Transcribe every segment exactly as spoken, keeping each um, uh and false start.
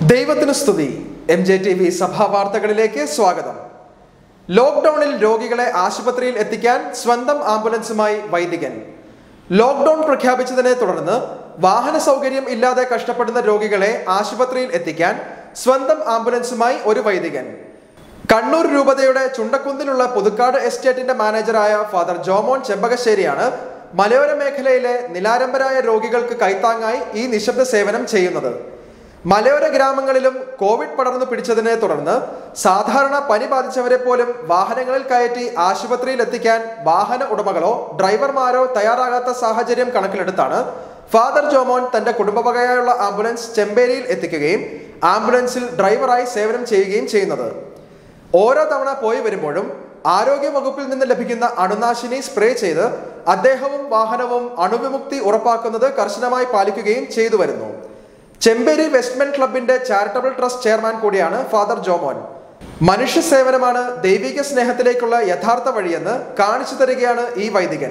ദൈവത്തിനു സ്തുതി. M J T V സഭാ വാർത്തകളിലേക്ക് സ്വാഗതം. ലോക്ക്ഡൌണിൽ രോഗികളെ ആശുപത്രിയിൽ എത്തിക്കാൻ സ്വന്തം ആംബുലൻസുമായി വൈദികൻ. ലോക്ക്ഡൌൺ പ്രഖ്യാപിച്ചതിനെ തുടർന്ന് വാഹന സൗകര്യം ഇല്ലാതെ കഷ്ടപ്പെടുന്ന രോഗികളെ ആശുപത്രിയിൽ എത്തിക്കാൻ സ്വന്തം ആംബുലൻസുമായി ഒരു വൈദികൻ. കണ്ണൂർ രൂപതയുടെ ചുണ്ടക്കുന്നിലുള്ള പുതുക്കാട് എസ്റ്റേറ്റിന്റെ മാനേജറായ ഫാദർ ജോമോൻ ചെമ്പകശ്ശേരിയാണ് മലയോര മേഖലയിലെ നിലാരംബരായ രോഗികൾക്ക് കൈത്താങ്ങായി ഈ നിശബ്ദ സേവനം ചെയ്യുന്നത്. മലയോര ഗ്രാമങ്ങളിലും കോവിഡ് പടർന്നു പിടിച്ചതിനെ തുടർന്ന് സാധാരണ പനി ബാധിച്ചവരെ പോലും വാഹനങ്ങളിൽ കയറ്റി ആശുപത്രിയിൽ എത്തിക്കാൻ വാഹന ഉടമകളോ ഡ്രൈവർമാരോ തയ്യാറാകാത്ത സാഹചര്യം കണക്കിലെടുത്താണ് ഫാദർ ജോമോൻ തന്റെ കുടുംബവകയായുള്ള ആംബുലൻസ് ചെമ്പേരിയിൽ എത്തിക്കുകയും ആംബുലൻസിൽ ഡ്രൈവറായി സേവനം ചെയ്യുകയും ചെയ്യുന്നത്. ഓരോ തവണ പോയി വരുമ്പോഴും ആരോഗ്യ വകുപ്പിൽ നിന്ന് ലഭിക്കുന്ന അണുനാശിനി സ്പ്രേ ചെയ്ത് അദ്ദേഹവും വാഹനവും അണുവിമുക്തി ഉറപ്പാക്കുന്നത് കർശനമായി പാലിക്കുകയും ചെയ്തു വരുന്നു. ചെമ്പേരി വെസ്റ്റ്മെൻ ക്ലബിന്റെ ചാരിറ്റബിൾ ട്രസ്റ്റ് ചെയർമാൻ കൂടിയാണ് ഫാദർ ജോമോൻ. മനുഷ്യ സേവനമാണ് ദൈവിക സ്നേഹത്തിലേക്കുള്ള യഥാർത്ഥ വഴിയെന്ന് കാണിച്ചു തരികയാണ് ഈ വൈദികൻ.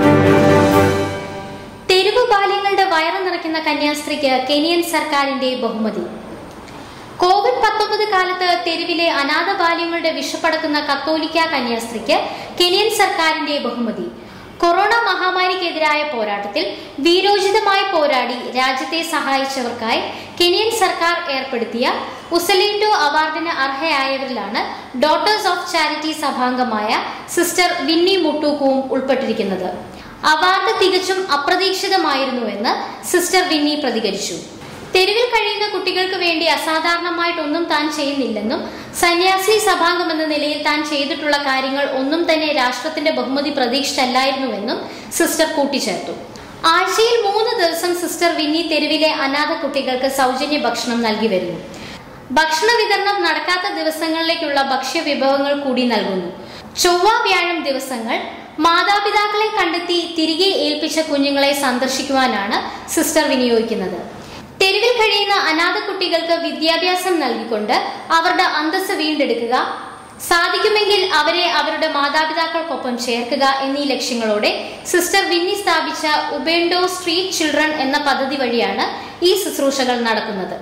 തെരുവ് ബാല്യങ്ങളുടെ വയറ് നിറയ്ക്കുന്ന കന്യാസ്ത്രീക്ക് കെനിയൻ സർക്കാരിന്റെ ബഹുമതി. കോവിഡ് പത്തൊമ്പത് കാലത്ത് തെരുവിലെ അനാഥ ബാല്യങ്ങളുടെ വിഷപ്പടക്കുന്ന കത്തോലിക്ക കന്യാസ്ത്രീക്ക് കെനിയൻ സർക്കാരിന്റെ ബഹുമതി. കൊറോണ മഹാമാരിക്കെതിരായ പോരാട്ടത്തിൽ വീരോചിതമായി പോരാടി രാജ്യത്തെ സഹായിച്ചവർക്കായി കെനിയൻ സർക്കാർ ഏർപ്പെടുത്തിയ ഉസലേറ്റോ അവാർഡിന് അർഹയായവരിലാണ് ഡോട്ടേഴ്സ് ഓഫ് ചാരിറ്റി സഭാംഗമായ സിസ്റ്റർ വിന്നി മുട്ടൂക്കുവും ഉൾപ്പെട്ടിരിക്കുന്നത്. അവാർഡ് തികച്ചും അപ്രതീക്ഷിതമായിരുന്നുവെന്ന് സിസ്റ്റർ വിന്നി പ്രതികരിച്ചു. തെരുവിൽ കഴിയുന്ന കുട്ടികൾക്ക് വേണ്ടി അസാധാരണമായിട്ടൊന്നും താൻ ചെയ്യുന്നില്ലെന്നും സന്യാസി സഭാംഗം എന്ന നിലയിൽ താൻ ചെയ്തിട്ടുള്ള കാര്യങ്ങൾ ഒന്നും തന്നെ രാഷ്ട്രത്തിന്റെ ബഹുമതി പ്രതീക്ഷിച്ചല്ലായിരുന്നുവെന്നും സിസ്റ്റർ കൂട്ടിച്ചേർത്തു. ആഴ്ചയിൽ മൂന്ന് ദിവസം സിസ്റ്റർ വിന്നി തെരുവിലെ അനാഥ കുട്ടികൾക്ക് സൗജന്യ ഭക്ഷണം നൽകി വരുന്നു. ഭക്ഷണ വിതരണം നടക്കാത്ത ദിവസങ്ങളിലേക്കുള്ള ഭക്ഷ്യ വിഭവങ്ങൾ കൂടി നൽകുന്നു. ചൊവ്വ വ്യാഴം ദിവസങ്ങൾ മാതാപിതാക്കളെ കണ്ടെത്തി തിരികെ ഏൽപ്പിച്ച കുഞ്ഞുങ്ങളെ സന്ദർശിക്കുവാനാണ് സിസ്റ്റർ വിനിയോഗിക്കുന്നത്. തെരുവിൽ കഴിയുന്ന അനാഥ കുട്ടികൾക്ക് വിദ്യാഭ്യാസം നൽകിക്കൊണ്ട് അവരുടെ അന്തസ്സ് വീണ്ടെടുക്കുക, സാധിക്കുമെങ്കിൽ അവരെ അവരുടെ മാതാപിതാക്കൾക്കൊപ്പം ചേർക്കുക എന്നീ ലക്ഷ്യങ്ങളോടെ സിസ്റ്റർ വിന്നി സ്ഥാപിച്ച ഉബേണ്ടോ സ്ട്രീറ്റ് ചിൽഡ്രൻ എന്ന പദ്ധതി വഴിയാണ് ഈ ശുശ്രൂഷകൾ നടക്കുന്നത്.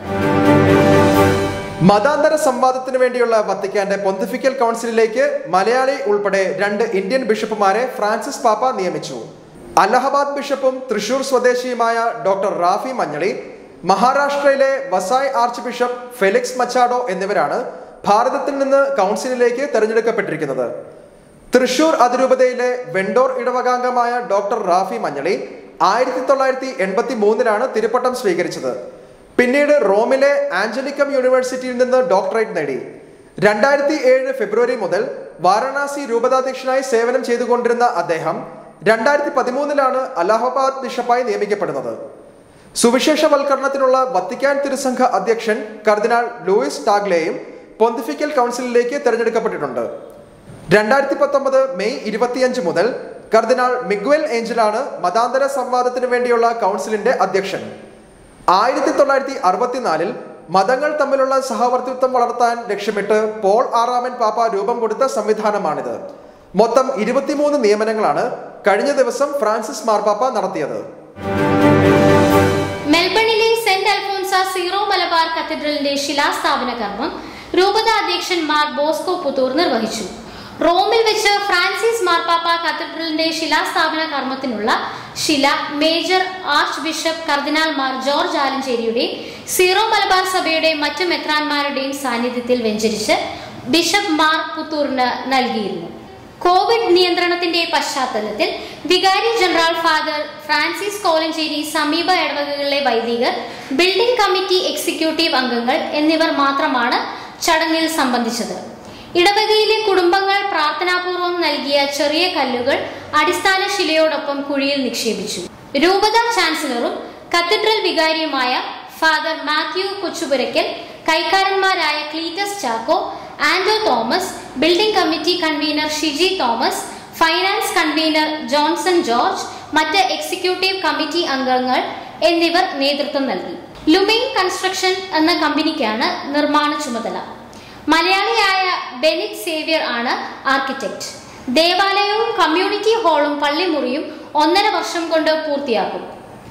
മതാന്തര സംവാദത്തിന് വേണ്ടിയുള്ള വത്തിക്കാന്റെ പൊന്തിഫിക്കൽ കൗൺസിലിലേക്ക് മലയാളി ഉൾപ്പെടെ രണ്ട് ഇന്ത്യൻ ബിഷപ്പുമാരെ ഫ്രാൻസിസ് പാപ്പ നിയമിച്ചു. അലഹബാദ് ബിഷപ്പും തൃശൂർ സ്വദേശിയുമായ ഡോക്ടർ റാഫി മഞ്ഞളി, മഹാരാഷ്ട്രയിലെ Vasai archbishop Felix Machado എന്നിവരാണ് ഭാരതത്തിൽ നിന്ന് കൗൺസിലിലേക്ക് തെരഞ്ഞെടുക്കപ്പെട്ടിരിക്കുന്നത്. തൃശൂർ അതിരൂപതയിലെ വെണ്ടോർ ഇടവകാംഗമായ ഡോക്ടർ റാഫി മഞ്ഞളി ആയിരത്തി തൊള്ളായിരത്തി എൺപത്തി മൂന്നിലാണ് തിരുപ്പട്ടം സ്വീകരിച്ചത്. പിന്നീട് റോമിലെ ആഞ്ചലിക്കം യൂണിവേഴ്സിറ്റിയിൽ നിന്ന് ഡോക്ടറേറ്റ് നേടി. രണ്ടായിരത്തി ഏഴ് ഫെബ്രുവരി മുതൽ വാരണാസി രൂപതാധ്യക്ഷനായി സേവനം ചെയ്തുകൊണ്ടിരുന്ന അദ്ദേഹം രണ്ടായിരത്തി പതിമൂന്നിലാണ് അലഹബാദ് ബിഷപ്പായി നിയമിക്കപ്പെടുന്നത്. സുവിശേഷവൽക്കരണത്തിനുള്ള വത്തിക്കാൻ തിരുസംഘ അധ്യക്ഷൻ കർദിനാൾ ലൂയിസ് ടാഗ്ലെയും പൊന്തിഫിക്കൽ കൗൺസിലിലേക്ക് തെരഞ്ഞെടുക്കപ്പെട്ടിട്ടുണ്ട്. രണ്ടായിരത്തി പത്തൊമ്പത് മെയ് ഇരുപത്തിയഞ്ച് മുതൽ കർദിനാൾ മിഗ്വൽ ഏഞ്ചലാണ് മതാന്തര സംവാദത്തിന് വേണ്ടിയുള്ള കൗൺസിലിന്റെ അധ്യക്ഷൻ. ആയിരത്തി തൊള്ളായിരത്തി അറുപത്തിനാലിൽ മതങ്ങൾ തമ്മിലുള്ള സഹവർത്തിത്വം വളർത്താൻ ലക്ഷ്യമിട്ട് പോൾ ആറാമൻ പാപ്പ രൂപം കൊടുത്ത സംവിധാനമാണിത്. മൊത്തം ഇരുപത്തിമൂന്ന് നിയമനങ്ങളാണ് കഴിഞ്ഞ ദിവസം ഫ്രാൻസിസ് മാർപാപ്പ നടത്തിയത്. മെൽബണിലെ സെന്റ് അൽഫോൻസ സീറോ മലബാർ കത്തീഡ്രലിന്റെ ശിലാസ്ഥാപന കർമ്മം രൂപത അധ്യക്ഷൻ മാർ ബോസ്കോ പുത്തൂർ നിർവഹിച്ചു. റോമിൽ വെച്ച് ഫ്രാൻസിസ് മാർപാപ്പ കത്തീഡ്രലിന്റെ ശിലാസ്ഥാപന കർമ്മത്തിനുള്ള ശില മേജർ ആർച്ച് ബിഷപ്പ് കർദിനാൾ മാർ ജോർജ് ആലഞ്ചേരിയുടെ സീറോ മലബാർ സഭയുടെ മറ്റു മെത്രാന്മാരുടെയും സാന്നിധ്യത്തിൽ വെഞ്ചരിച്ച് ബിഷപ്പ് മാർ പുത്തൂറിന് നൽകിയിരുന്നു. കോവിഡ് നിയന്ത്രണത്തിന്റെ പശ്ചാത്തലത്തിൽ വികാരി ജനറൽ ഫാദർ ഫ്രാൻസിസ് കോലഞ്ചേരി സമീപ ഇടവകകളിലെ വൈദികർ, ബിൽഡിംഗ് കമ്മിറ്റി എക്സിക്യൂട്ടീവ് അംഗങ്ങൾ എന്നിവർ മാത്രമാണ് ചടങ്ങിൽ സംബന്ധിച്ചത്. ഇടവകയിലെ കുടുംബങ്ങൾ പ്രാർത്ഥനാപൂർവം നൽകിയ ചെറിയ കല്ലുകൾ അടിസ്ഥാന ശിലയോടൊപ്പം കുഴിയിൽ നിക്ഷേപിച്ചു. രൂപത ചാൻസലറും കത്തീഡ്രൽ വികാരിയുമായ ഫാദർ മാത്യു കൊച്ചുപുരയ്ക്കൽ, കൈക്കാരന്മാരായ Cletus Chacko, Ando Thomas, building committee convener Shiji Thomas, finance convener Johnson George, മറ്റ് എക്സിക്യൂട്ടീവ് കമ്മിറ്റി അംഗങ്ങൾ എന്നിവർ നേതൃത്വം നൽകി. ലുമെയിൻ കൺസ്ട്രക്ഷൻ എന്ന കമ്പനിക്കാണ് നിർമ്മാണ ചുമതല. മലയാളിയായ ബെനിറ്റ് സേവ്യർ ആണ് ആർക്കിടെക്ട്. ദേവാലയവും കമ്മ്യൂണിറ്റി ഹാളും പള്ളിമുറിയും ഒന്നര വർഷം കൊണ്ട് പൂർത്തിയാക്കും.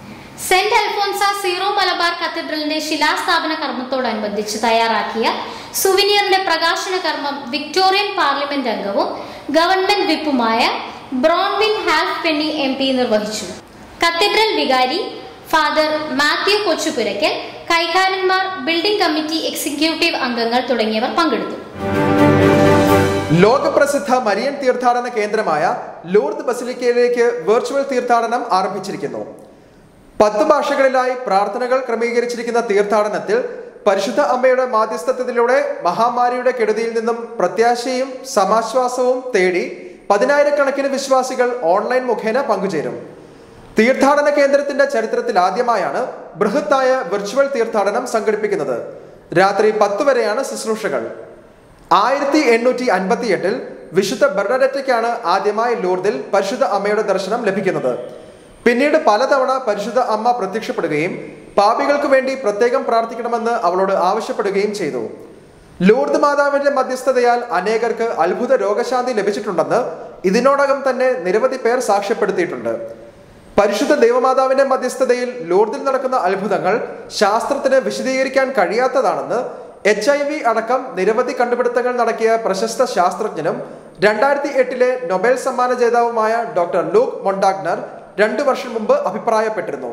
സെന്റ് അൽഫോൻസ സീറോ മലബാർ കത്തീഡ്രലിന്റെ ശിലാസ്ഥാപന കർമ്മത്തോടനുബന്ധിച്ച് തയ്യാറാക്കിയ സുവിനിയറിന്റെ പ്രകാശന കർമ്മം വിക്ടോറിയൻ പാർലമെന്റ് അംഗവും ഗവൺമെന്റ് വിപ്പുമായ Bronwyn Halfpenny M P നിർവഹിച്ചു. കത്തീഡ്രൽ വികാരി ഫാദർ മാത്യു കൊച്ചുപുരയ്ക്കൽ, കൈകാരന്മാർ, ബിൽഡിംഗ് കമ്മിറ്റി എക്സിക്യൂട്ടീവ് അംഗങ്ങൾ തുടങ്ങിയവർ പങ്കെടുത്തു. ലോകപ്രസിദ്ധ മരിയൻ തീർത്ഥാടന കേന്ദ്രമായ ലൂർദ് ബസിലിക്കയിലേക്ക് വെർച്വൽ തീർത്ഥാടനം ആരംഭിച്ചിരിക്കുന്നു. പത്ത് ഭാഷകളിലായി പ്രാർത്ഥനകൾ ക്രമീകരിച്ചിരിക്കുന്ന തീർത്ഥാടനത്തിൽ പരിശുദ്ധ അമ്മയുടെ മാധ്യസ്ഥത്തിലൂടെ മഹാമാരിയുടെ കെടുതിയിൽ നിന്നും പ്രത്യാശയും സമാശ്വാസവും തേടി പതിനായിരക്കണക്കിന് വിശ്വാസികൾ ഓൺലൈൻ മുഖേന പങ്കുചേരും. തീർത്ഥാടന കേന്ദ്രത്തിന്റെ ചരിത്രത്തിൽ ആദ്യമായാണ് ബൃഹത്തായ വെർച്വൽ തീർത്ഥാടനം സംഘടിപ്പിക്കുന്നത്. രാത്രി പത്ത് വരെയാണ് ശുശ്രൂഷകൾ. ആയിരത്തി എണ്ണൂറ്റി അൻപത്തി എട്ടിൽ വിശുദ്ധ ബെർണഡറ്റയ്ക്കാണ് ആദ്യമായി ലൂർദിൽ പരിശുദ്ധ അമ്മയുടെ ദർശനം ലഭിക്കുന്നത്. പിന്നീട് പലതവണ പരിശുദ്ധ അമ്മ പ്രത്യക്ഷപ്പെടുകയും പാപികൾക്ക് വേണ്ടി പ്രത്യേകം പ്രാർത്ഥിക്കണമെന്ന് അവളോട് ആവശ്യപ്പെടുകയും ചെയ്തു. ലൂർദ് മാതാവിന്റെ മധ്യസ്ഥതയാൽ അനേകർക്ക് അത്ഭുത രോഗശാന്തി ലഭിച്ചിട്ടുണ്ടെന്ന് ഇതിനോടകം തന്നെ നിരവധി പേർ സാക്ഷ്യപ്പെടുത്തിയിട്ടുണ്ട്. പരിശുദ്ധ ദൈവമാതാവിന്റെ മധ്യസ്ഥതയിൽ ലൂർദിൽ നടക്കുന്ന അത്ഭുതങ്ങൾ ശാസ്ത്രത്തിന് വിശദീകരിക്കാൻ കഴിയാത്തതാണെന്ന് എച്ച് ഐ വി അടക്കം നിരവധി കണ്ടുപിടുത്തങ്ങൾ നടത്തിയ പ്രശസ്ത ശാസ്ത്രജ്ഞനും രണ്ടായിരത്തി എട്ടിലെ നൊബേൽ സമ്മാന ജേതാവുമായ ഡോക്ടർ ലൂക്ക് മൊണ്ടാഗ്നർ രണ്ടു വർഷം മുമ്പ് അഭിപ്രായപ്പെട്ടിരുന്നു.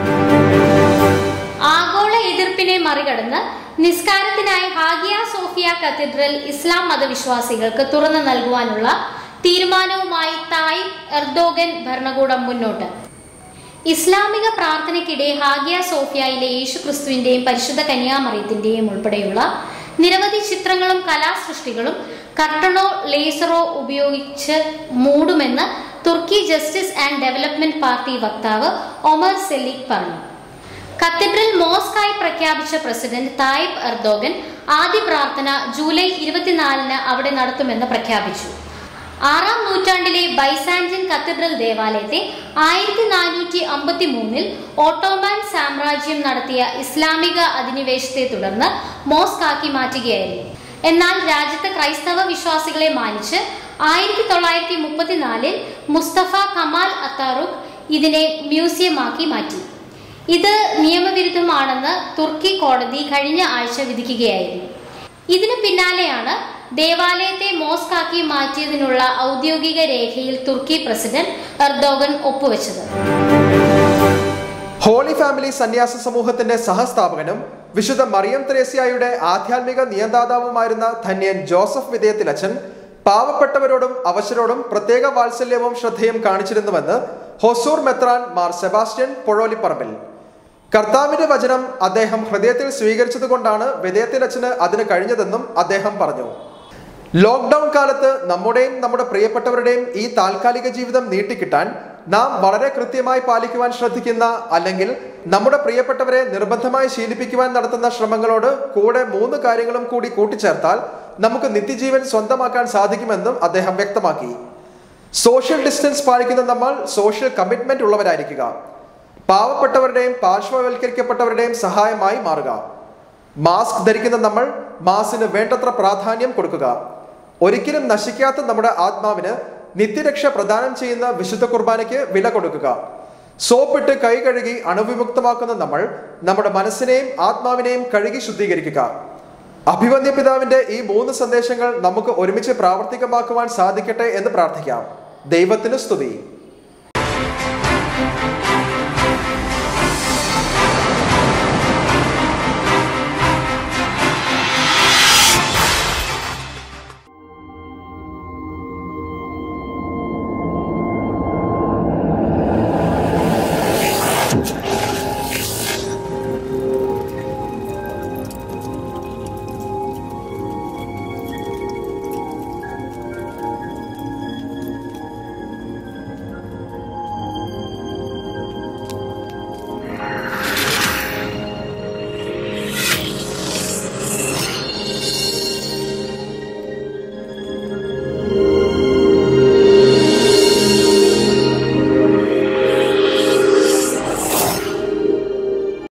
ആഗോള എതിർപ്പിനെ മറികടന്ന് നിസ്കാരത്തിനായി ഹാഗിയ സോഫിയ കത്തീഡ്രൽ ഇസ്ലാം മതവിശ്വാസികൾക്ക് തുറന്നു നൽകുവാനുള്ള തീരുമാനവുമായി തായിപ് എർദോഗൻ ഭരണകൂടം മുന്നോട്ട്. ഇസ്ലാമിക പ്രാർത്ഥനയ്ക്കിടെ ഹാഗിയ സോഫിയയിലെ യേശു ക്രിസ്തുവിന്റെയും പരിശുദ്ധ കന്യാമറിയത്തിന്റെയും ഉൾപ്പെടെയുള്ള നിരവധി ചിത്രങ്ങളും കലാസൃഷ്ടികളും കർട്ടണോ ലേസറോ ഉപയോഗിച്ച് മൂടുമെന്ന് തുർക്കി ജസ്റ്റിസ് ആൻഡ് ഡെവലപ്മെന്റ് പാർട്ടി വക്താവ് ഒമർ സെലിക് പറഞ്ഞു. കത്തീഡ്രൽ മോസ്കായി പ്രഖ്യാപിച്ച പ്രസിഡന്റ് തായിപ് എർദോഗൻ ആദ്യ പ്രാർത്ഥന ജൂലൈ ഇരുപത്തിനാലിന് അവിടെ നടത്തുമെന്ന് പ്രഖ്യാപിച്ചു. ആറാം നൂറ്റാണ്ടിലെ ബൈസാന്റിൻ കത്തീഡ്രൽ ദേവാലയത്തെ ആയിരത്തി നാനൂറ്റി അമ്പത്തി മൂന്നിൽ ഓട്ടോമാൻ സാമ്രാജ്യം നടത്തിയ ഇസ്ലാമിക അധിനിവേശത്തെ തുടർന്ന് മോസ്കാക്കി മാറ്റുകയായിരുന്നു. എന്നാൽ രാജ്യത്തെ ക്രൈസ്തവ വിശ്വാസികളെ മാനിച്ച് ആയിരത്തി തൊള്ളായിരത്തി മുപ്പത്തിനാലിൽ മുസ്തഫ കമാൽ അത്താറുഖ് ഇതിനെ മ്യൂസിയമാക്കി മാറ്റി. ഇത് നിയമവിരുദ്ധമാണെന്ന് തുർക്കി കോടതി കഴിഞ്ഞ ആഴ്ച വിധിക്കുകയായിരുന്നു. ഇതിന് പിന്നാലെയാണ് ദേവാലയത്തെ മോസ്കാക്കി മാറ്റിയതിനുള്ള ഔദ്യോഗിക രേഖയിൽ തുർക്കി പ്രസിഡന്റ് എർദോഗൻ ഒപ്പുവെച്ചത്. ഹോളി ഫാമിലി സന്യാസ സമൂഹത്തിന്റെ സഹസ്ഥാപകനും വിശുദ്ധ മറിയം ത്രേസ്യായുടെ ആധ്യാത്മിക നിയന്ത്രാതാവുമായിരുന്ന ധന്യൻ ജോസഫ് വിധേയത്തിലച്ചൻ പാവപ്പെട്ടവരോടും അവശരോടും പ്രത്യേക വാത്സല്യവും ശ്രദ്ധയും കാണിച്ചിരുന്നുവെന്ന് ഹൊസൂർ മെത്രാൻ മാർ സെബാസ്റ്റ്യൻ പൊഴോലിപ്പറമ്പിൽ. കർത്താവിന്റെ വചനം അദ്ദേഹം ഹൃദയത്തിൽ സ്വീകരിച്ചതുകൊണ്ടാണ് വിധേയത്തിലച്ചന് അതിന് കഴിഞ്ഞതെന്നും അദ്ദേഹം പറഞ്ഞു. ലോക്ക്ഡൌൺ കാലത്ത് നമ്മുടെയും നമ്മുടെ പ്രിയപ്പെട്ടവരുടെയും ഈ താൽക്കാലിക ജീവിതം നീട്ടിക്കിട്ടാൻ നാം വളരെ കൃത്യമായി പാലിക്കുവാൻ ശ്രദ്ധിക്കുന്ന, അല്ലെങ്കിൽ നമ്മുടെ പ്രിയപ്പെട്ടവരെ നിർബന്ധമായി ശീലിപ്പിക്കുവാൻ നടത്തുന്ന ശ്രമങ്ങളോട് കൂടെ മൂന്ന് കാര്യങ്ങളും കൂടി കൂട്ടിച്ചേർത്താൽ നമുക്ക് നിത്യജീവൻ സ്വന്തമാക്കാൻ സാധിക്കുമെന്നും അദ്ദേഹം വ്യക്തമാക്കി. സോഷ്യൽ ഡിസ്റ്റൻസ് പാലിക്കുന്ന നമ്മൾ സോഷ്യൽ കമ്മിറ്റ്മെന്റ് ഉള്ളവരായിരിക്കുക. പാവപ്പെട്ടവരുടെയും പാർശ്വവൽക്കരിക്കപ്പെട്ടവരുടെയും സഹായമായി മാറുക. മാസ്ക് ധരിക്കുന്ന നമ്മൾ മാസ്കിന് വേണ്ടത്ര പ്രാധാന്യം കൊടുക്കുക. ഒരിക്കലും നശിക്കാത്ത നമ്മുടെ ആത്മാവിന് നിത്യരക്ഷ പ്രദാനം ചെയ്യുന്ന വിശുദ്ധ കുർബാനയ്ക്ക് വില കൊടുക്കുക. സോപ്പിട്ട് കൈ കഴുകി അണുവിമുക്തമാക്കുന്ന നമ്മൾ നമ്മുടെ മനസ്സിനെയും ആത്മാവിനെയും കഴുകി ശുദ്ധീകരിക്കുക. അഭിവന്യ പിതാവിന്റെ ഈ മൂന്ന് സന്ദേശങ്ങൾ നമുക്ക് ഒരുമിച്ച് പ്രാവർത്തികമാക്കുവാൻ സാധിക്കട്ടെ എന്ന് പ്രാർത്ഥിക്കാം. ദൈവത്തിന് സ്തുതി.